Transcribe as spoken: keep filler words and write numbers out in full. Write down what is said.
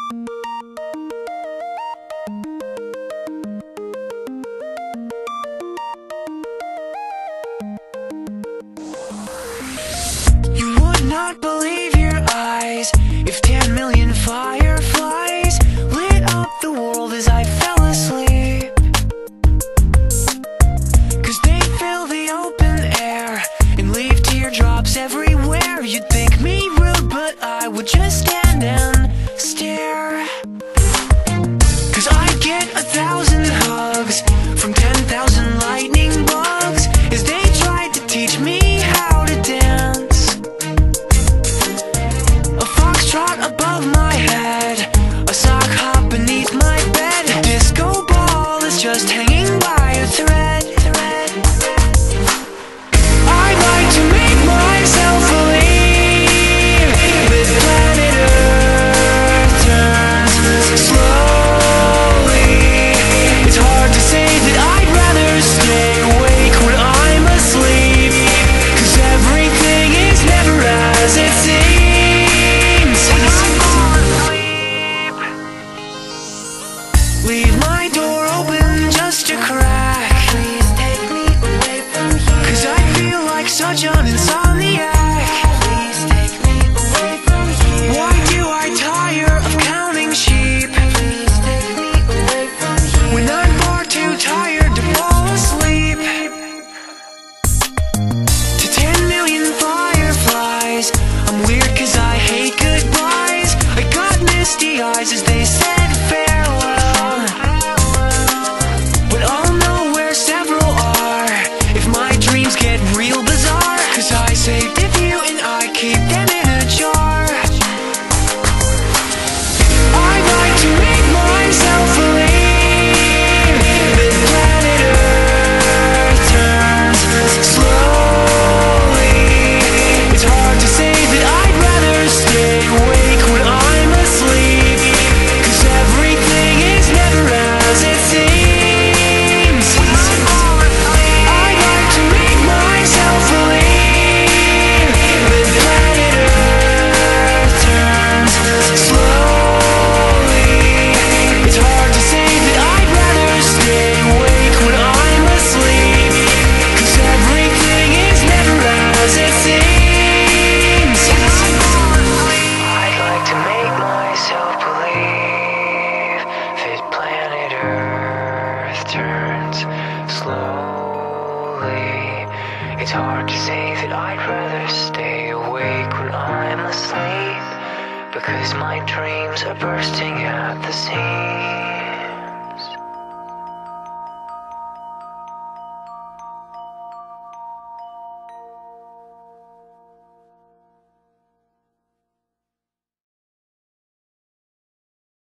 You would not believe your eyes if ten million fireflies lit up the world as I fell asleep. 'Cause they fill the open air and leave teardrops everywhere. You'd think me rude, but I would just stand and stare. 'Cause I get a thousand hugs from ten thousand lightning bugs as they tried to teach me how to dance. A foxtrot above my head, a sock hop beneath my bed. A disco ball is just hanging by a thread. I'd like to make myself believe that planet Earth turns slowly. It's hard to say that I'd rather stay awake when I'm asleep, 'cause everything is never as it seems. Leave my door open just a crack. Please take me away from here, 'cause I feel like such an insomniac. Please take me away from here. Why do I tire of counting sheep? Please take me away from here, when I'm far too tired to fall asleep. To ten million fireflies, I'm weird 'cause I hate goodbyes. I got misty eyes as they said farewell, but I'll know where several are if my dreams get real bizarre, 'cause I saved a few and I keep them in a jar. I'd like to make myself believe that planet Earth turns slowly. It's hard to say that I'd rather stay awake when I'm asleep, 'cause everything is never as it seems. I'd like to make myself believe that planet Earth turns slowly. It's hard to say that I'd rather stay awake when I'm asleep, 'cause everything is never as it seems. I'd like to make myself believe that planet Earth turns slowly. It's hard to say that I'd rather stay awake when I'm asleep, because my dreams are bursting at the seams.